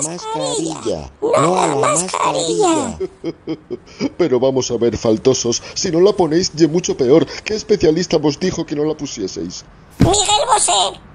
mascarilla. No a la mascarilla. Pero vamos a ver, faltosos, si no la ponéis, ye mucho peor. ¿Qué especialista vos dijo que no la pusieseis? Miguel Bosé.